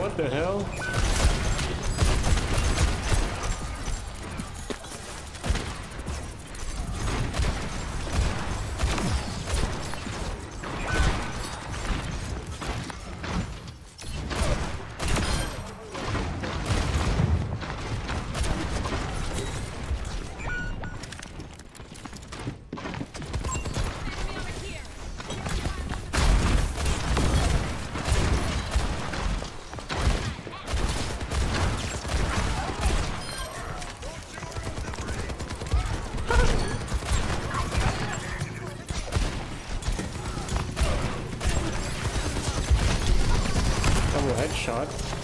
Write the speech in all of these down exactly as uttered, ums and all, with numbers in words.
What the hell? Headshot.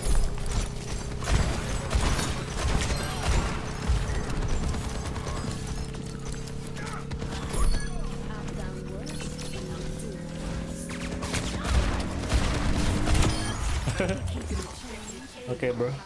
Okay, bro.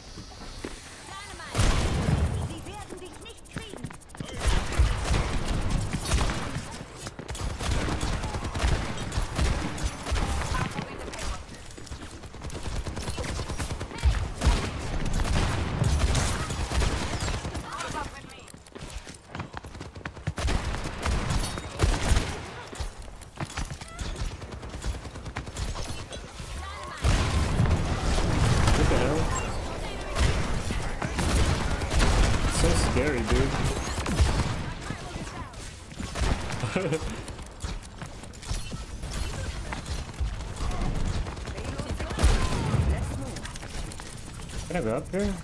Scary, dude. Can I go up here?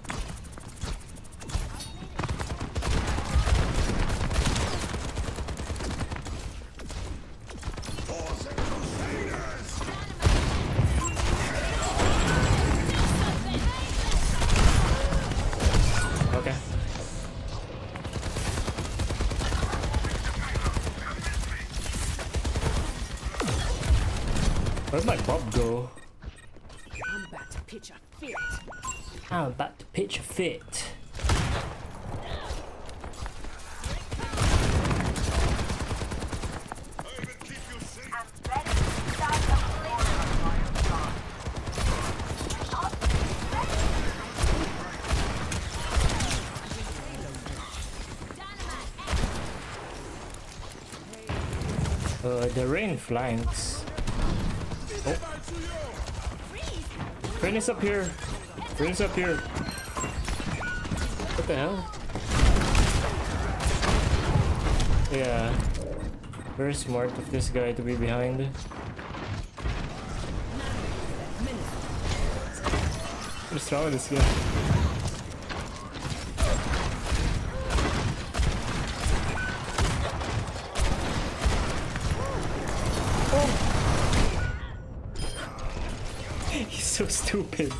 Okay. Where'd my bob go? I'm about to pitch a fit. I'm about to pitch a fit. Uh, the rain flanks. Oh. Rain is up here. Rain is up here. What the hell? Yeah. Very smart of this guy to be behind. What's wrong with this guy? He's so stupid.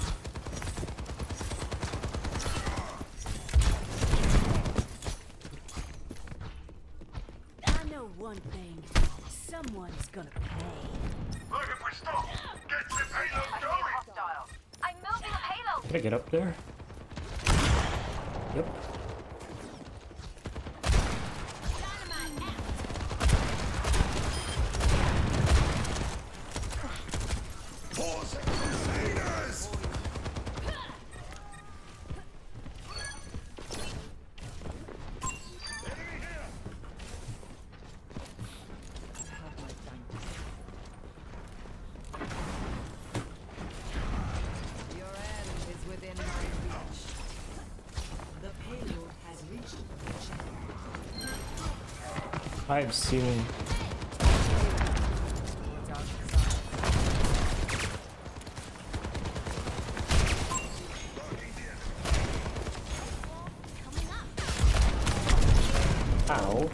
I know one thing. Someone's gonna pay. Look, if we stop, get the payload going. I'm moving a payload. Can I get up there? Yep. I've seen. Ow.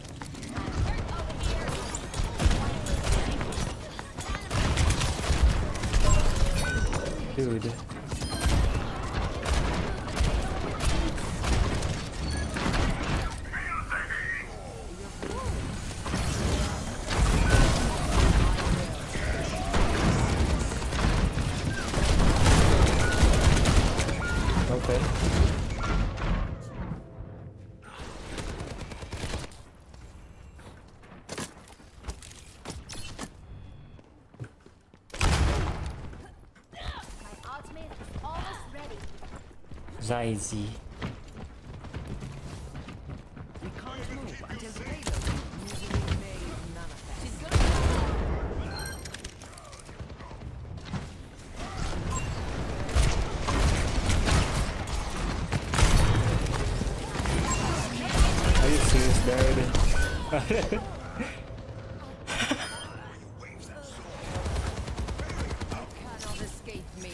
Dude. Okay. My Zaizi. We can't move until the payload usually made none of that. She's gonna Are you serious, dude? cannot escape me.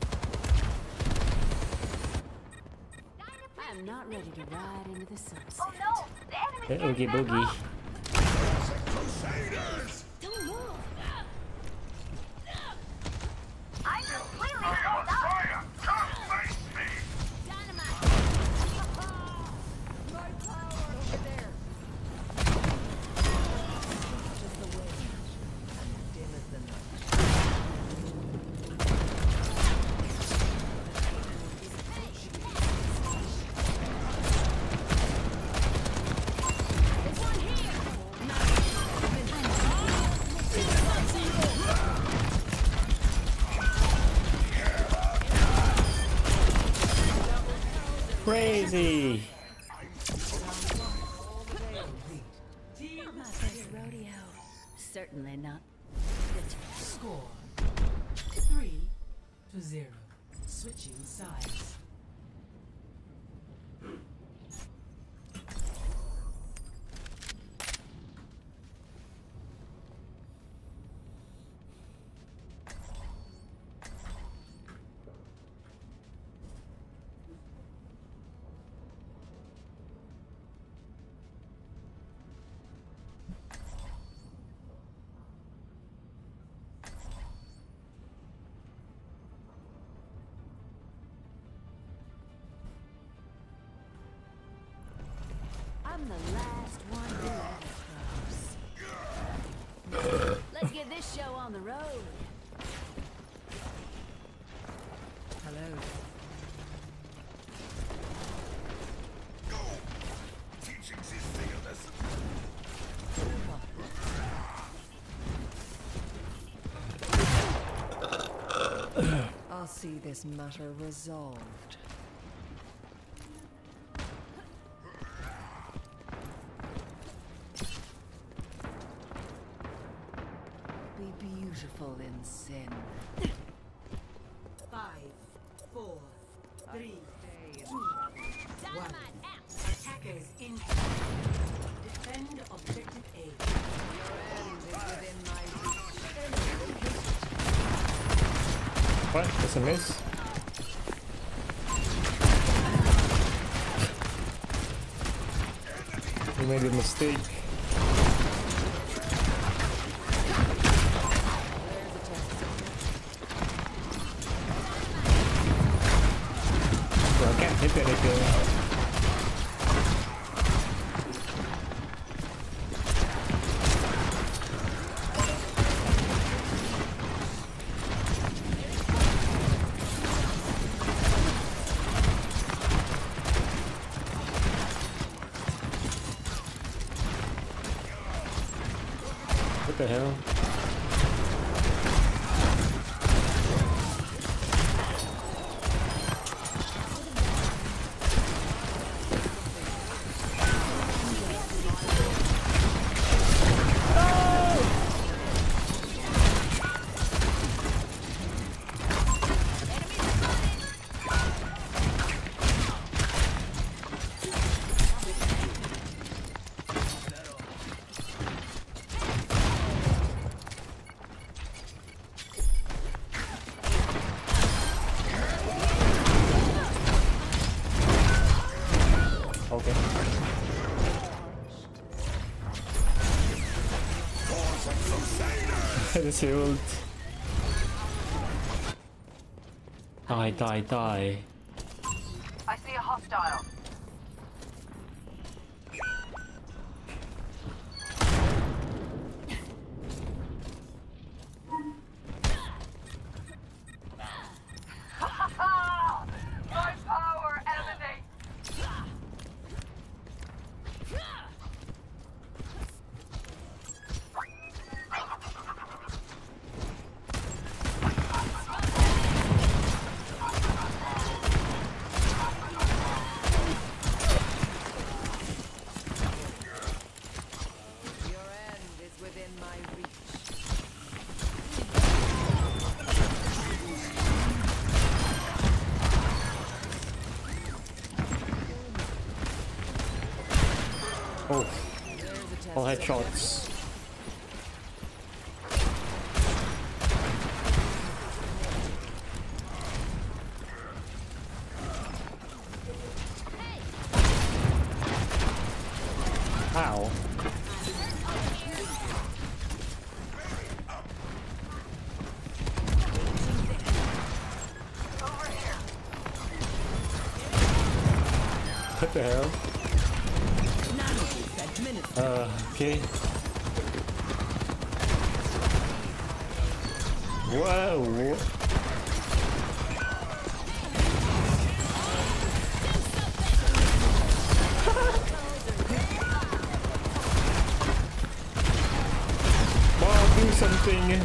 I'm not ready to ride into the sunset. Oh no! The enemy's Oogie getting back boogie. up. Crusaders! Don't move. I completely I'm on sold out. fire! Come face me! Dynamite. My power over there. Just the way. And dim as the night. There's one here. Crazy. Not my first rodeo. Certainly not. Score three to zero. Switching sides. I'm the last one who ever cross. Let's get this show on the road. Hello. Teachings is fearless. I'll see this matter resolved. Be beautiful in sin. Five, four, three, two, one. Attackers in. Defend objective A. Your end is within my reach. What? That's a miss? You made a mistake. There's a test. Well, I can't hit anything. What the hell? Okay. That's your ult. Die, die, die. I see a hostile. My power emanates. All headshots. Ow. What the hell? Uh, okay. Whoa. Wow, do something.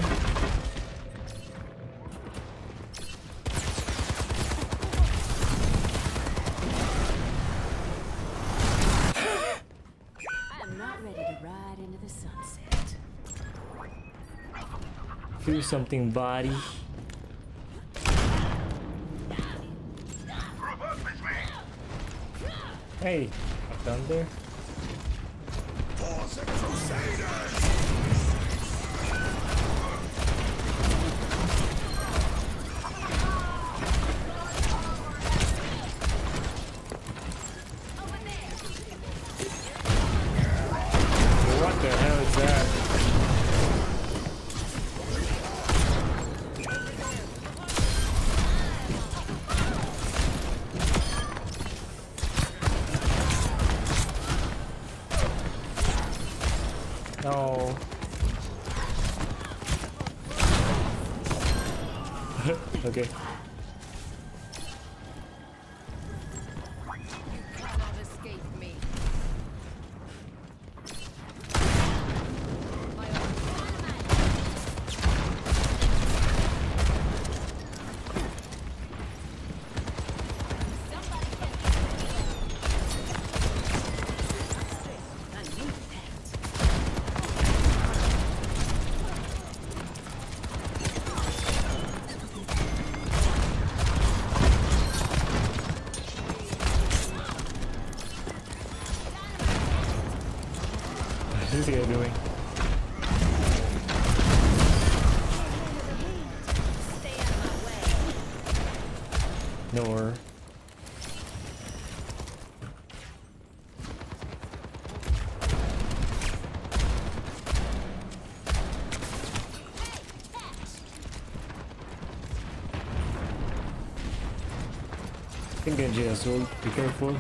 Do something, body. Hey, up down there. What the hell is that? No. Okay. You cannot escape me. My What's this guy doing? stay out of my way. Nor. I think Genji has ult. Be careful.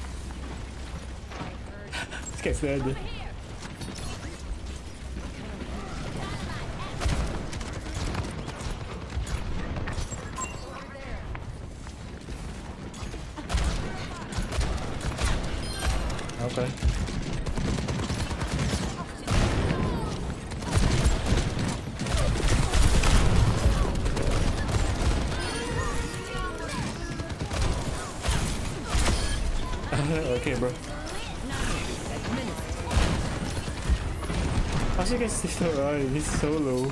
This guy's dead. Okay. Okay, bro. How's you guys still alive? He's so low.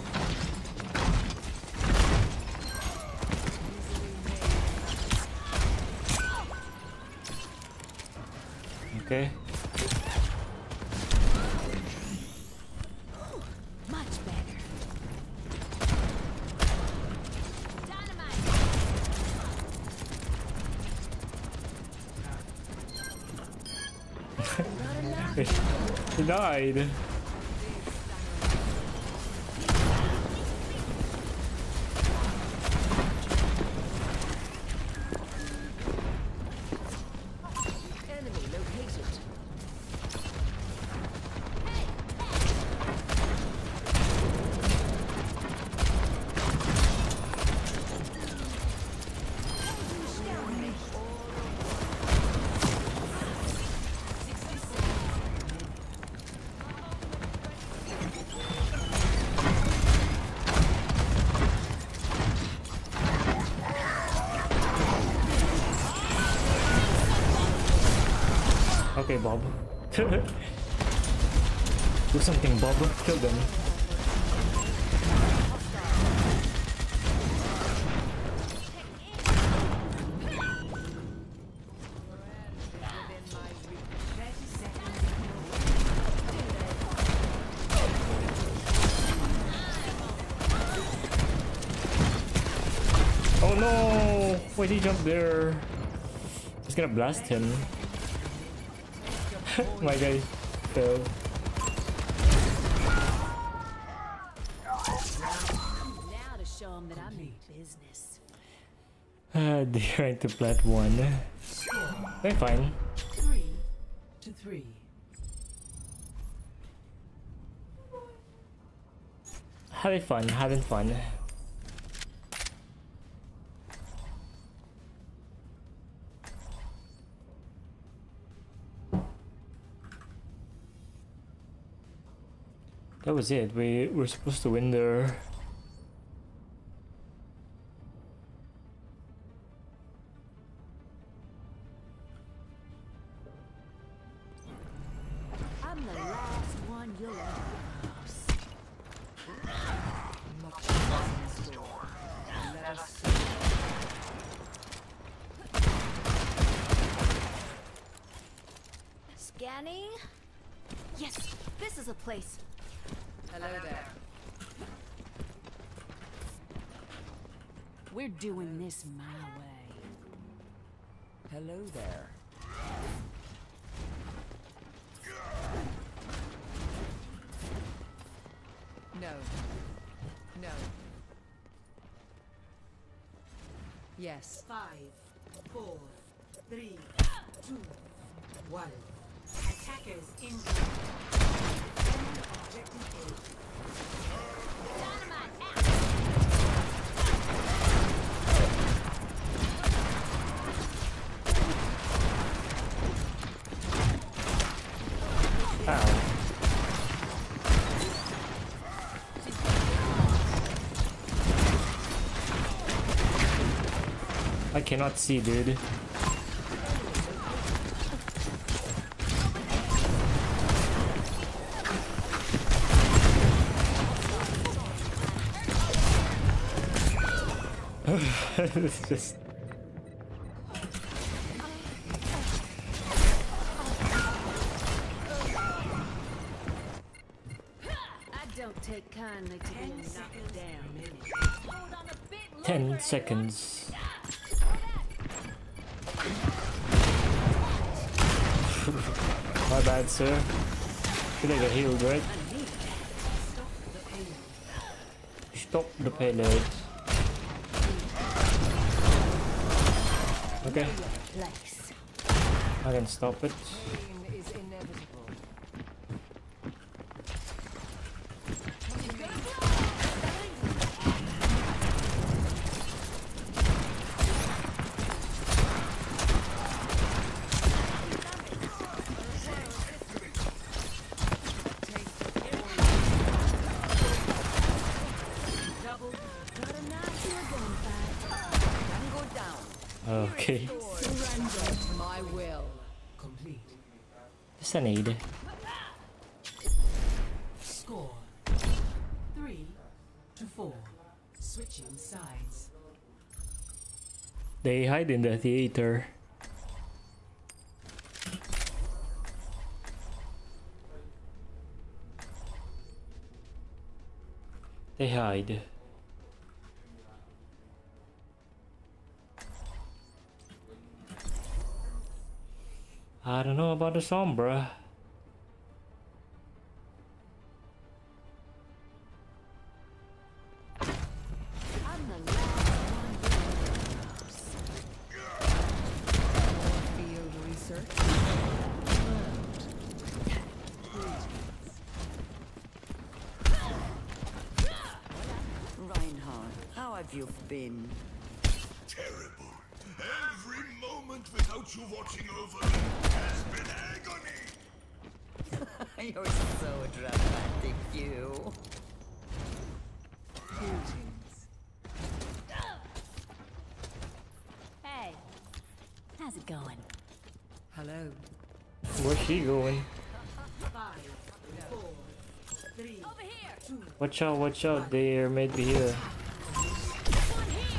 Okay. Much better. Dynamite. He died. Enemy located. Okay, Bob. Do something, Bob. Kill them. Oh no! Why did he jump there? He's gonna blast him. My guy fell. Now to show them that I mean business. Ah, they're trying to plant one. They're fine. Three to three. Having fun, having fun. That was it. We were supposed to win there. I'm the last one you'll ever cross. Scanning. Yes, this is a place. Hello there. We're doing this my way. Hello there. No. No. Yes. Five, four, three, two, one. Attackers incoming. Defend objective Ow. I cannot see, dude. It's just I don't take kindly to being knocked down. ten seconds. My bad, sir. Should I get healed, right? Stop the payload. Okay, Place. I can stop it. Pain is inevitable. Double. Got a knife to a gunfight. Don't go down. Okay, Surrender to my will. complete. just a need. Score three to four. Switching sides. They hide in the theater. They hide. I don't know about the Sombra. I'm the last one. Field research. Reinhard, how have you been? Terrible. Every moment without you watching over me has been agony. You're so dramatic, you. Hey, how's it going? Hello. Where's she going? Five, four, three, Over here. two. Watch out, watch out, they're maybe here. One here.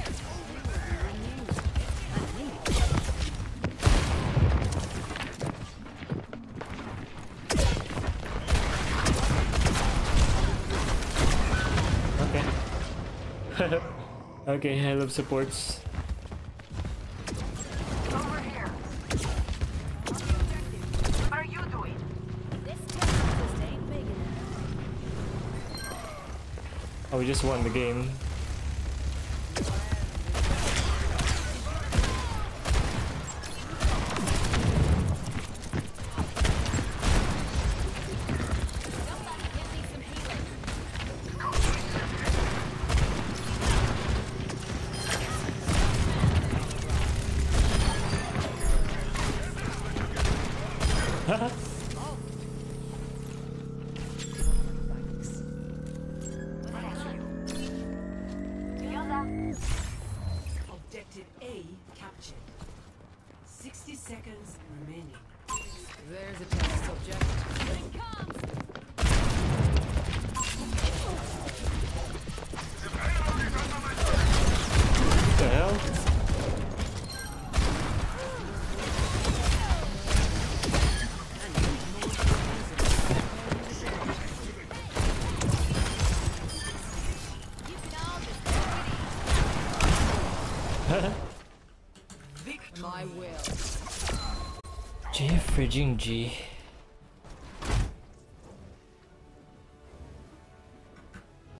Okay. Okay, I love supports. Over here. What are you doing? This temple just ain't big enough. Oh, we just won the game. Somebody give me some healing. Objective A captured. sixty seconds remaining. There's a test subject. Here it comes. What the hell? You can all just Victory. my will. G frigging G.